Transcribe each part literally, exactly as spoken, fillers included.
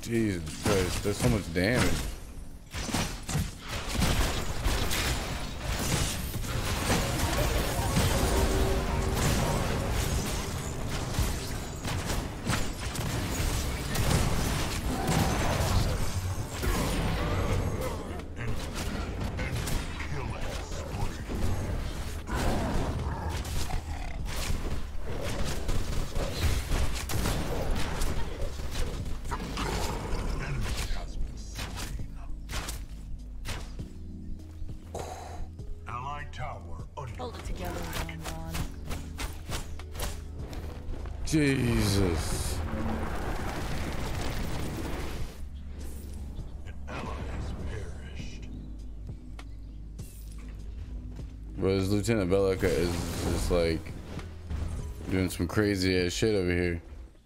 Jesus Christ, there's so much damage. Hold it together, Don Juan. Jesus. An ally has perished. But this Lieutenant Bellica is just like doing some crazy ass shit over here.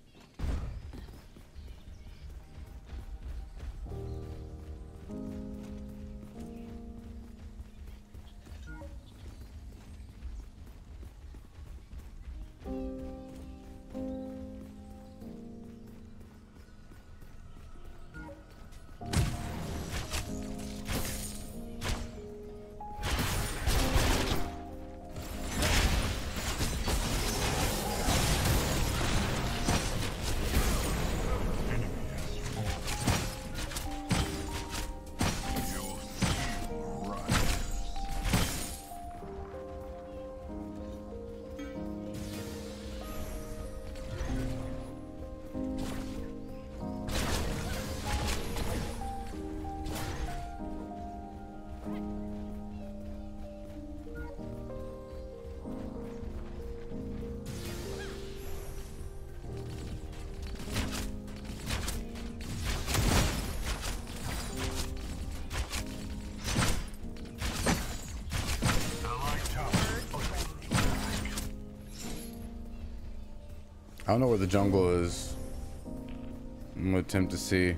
I don't know where the jungle is. I'm gonna attempt to see.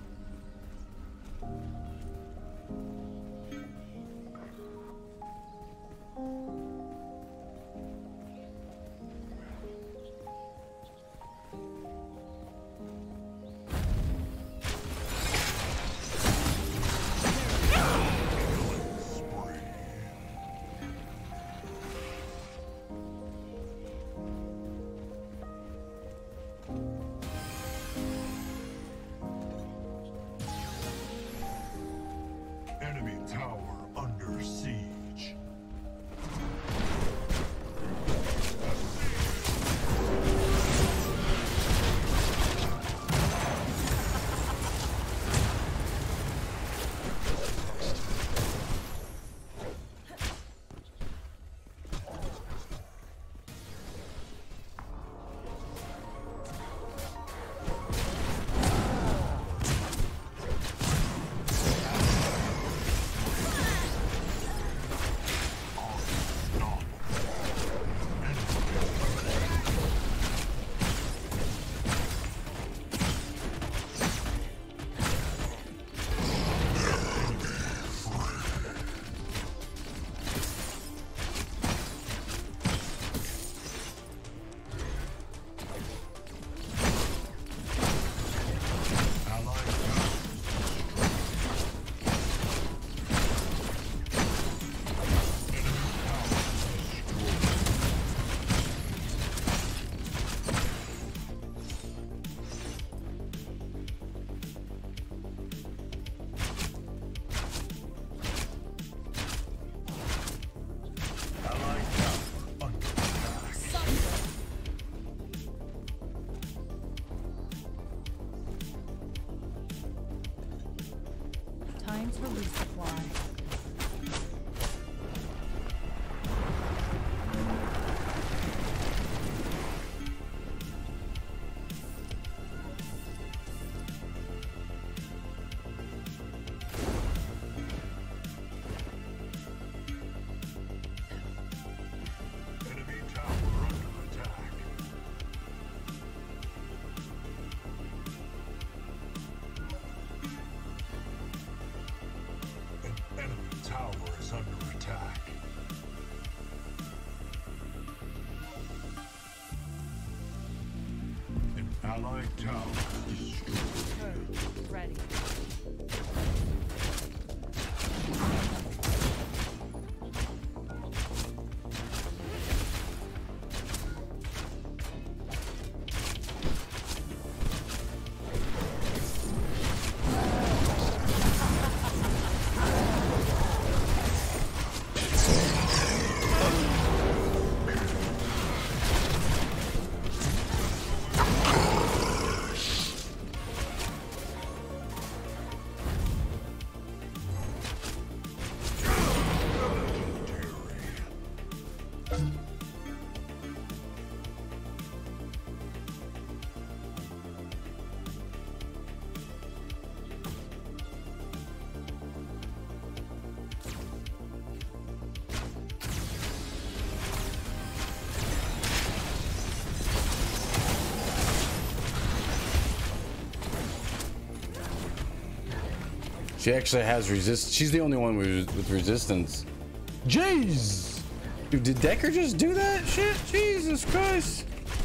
Enemy tower under siege. Time to resupply. Enemy tower under attack. An enemy Allied tower destroyed. Turret ready. She actually has resist. She's the only one with, with resistance. Jeez! Dude, did Decker just do that shit? Jesus Christ!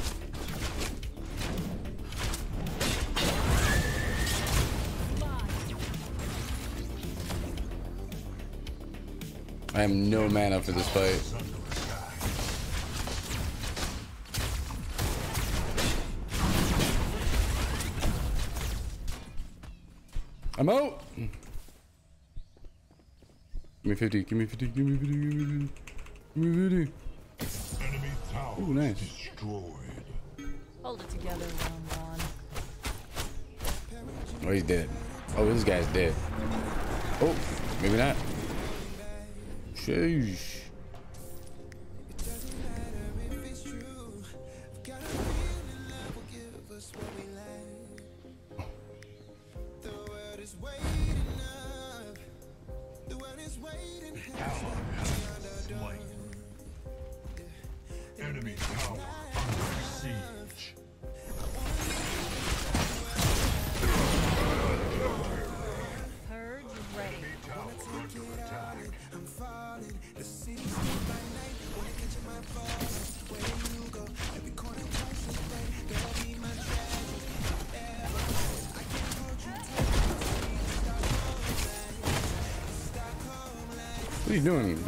I have no mana for this fight. I'm out! Give me fifty, give me fifty, give me fifty, give me fifty. Give me fifty. Enemy tower Ooh, nice. destroyed. Hold it together, round one. Oh, he's dead. Oh, this guy's dead. Oh, maybe not. Sheesh. Enemy tower under siege. Purge ready. Enemy tower under attack. I'm falling, the city's lit by night. Wanna catch my fall, where you go? Every corner twice as bright. Girl, be my tragedy. I can't hold you tight. Stockholm lights, What are you doing?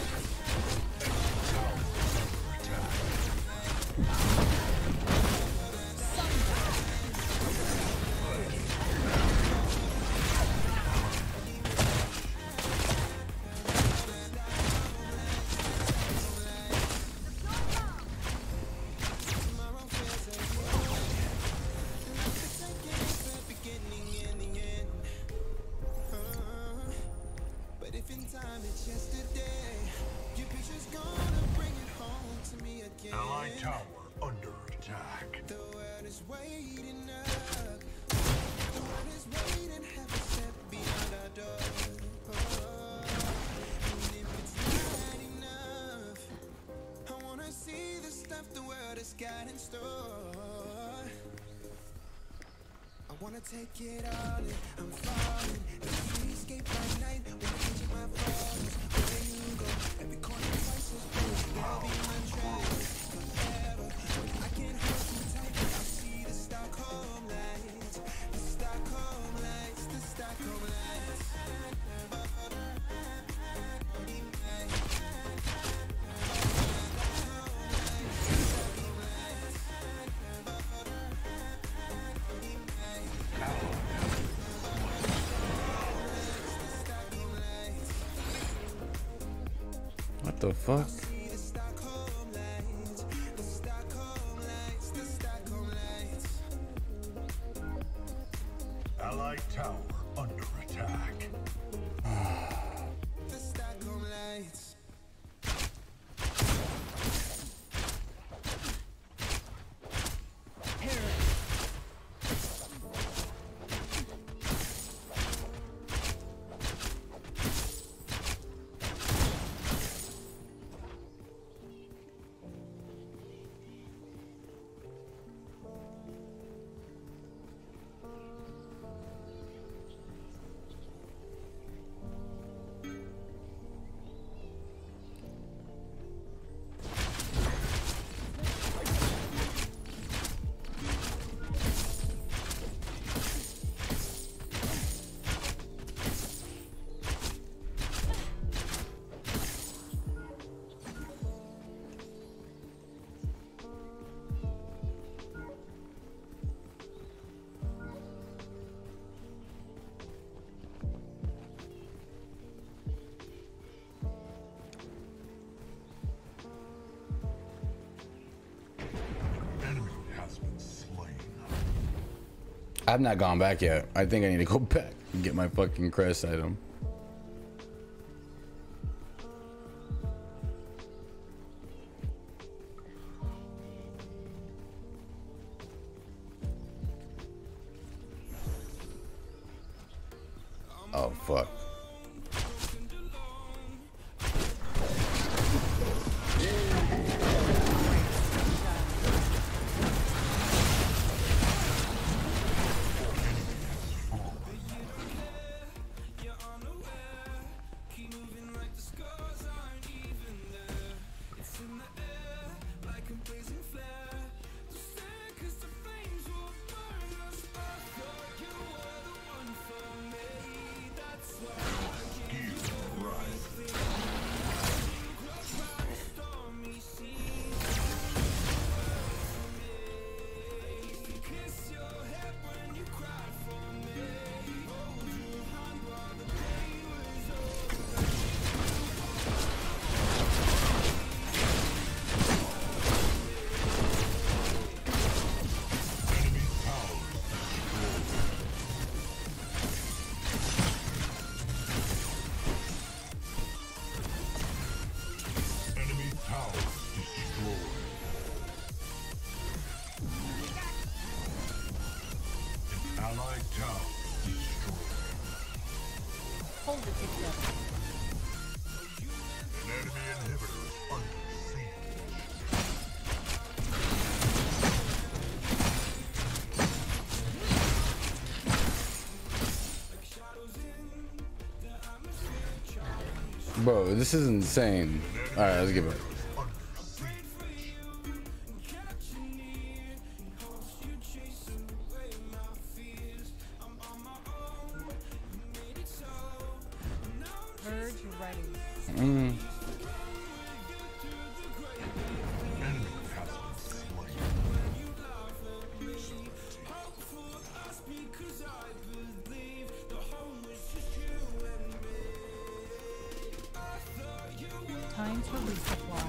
but if in time it's yesterday, your picture's gonna bring it home to me again. Allied tower under attack. The world is waiting up. The world is waiting, have a step beyond our door. And if it's not enough, I wanna see the stuff the world has got in store. I wanna take it all in, I'm falling. The streetscape by night, when I catch my falls. Where you go, every corner twice as big. You'll be my treasure forever. I can't hold you tight, I see the Stockholm lights. The Stockholm lights, the Stockholm lights. What the fuck? The Stockholm lights, the Stockholm lights, the Stockholm lights. Allied tower under attack. The Stockholm lights. I've not gone back yet. I think I need to go back and get my fucking crest item. Oh fuck. Allied tower destroyed. Hold it together. An enemy inhibitor under siege. Bro, this is insane. All right, let's give it. Purge ready. Mm. Time to resupply.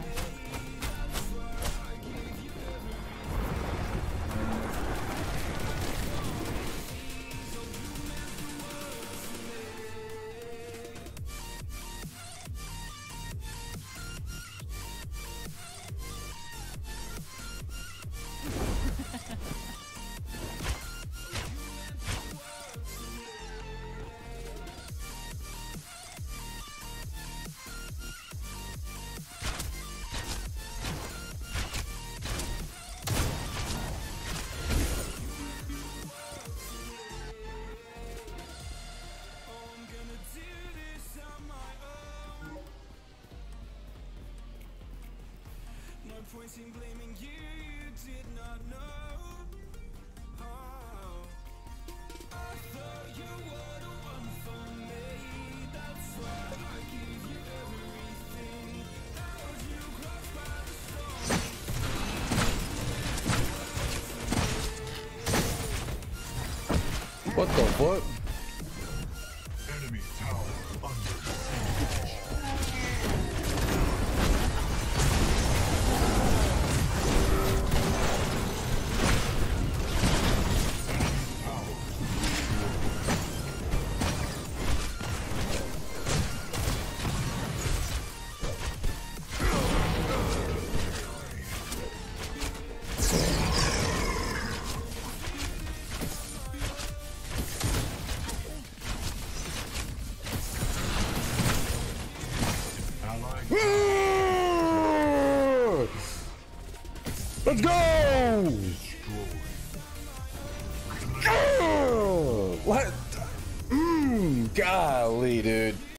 Pointing, blaming you, you did not know. Oh, I thought you were the one for me. That's why I give you everything. Held you close by the storm. What the fuck? Enemy tower under siege. Let's go! What? Mmm, golly, dude.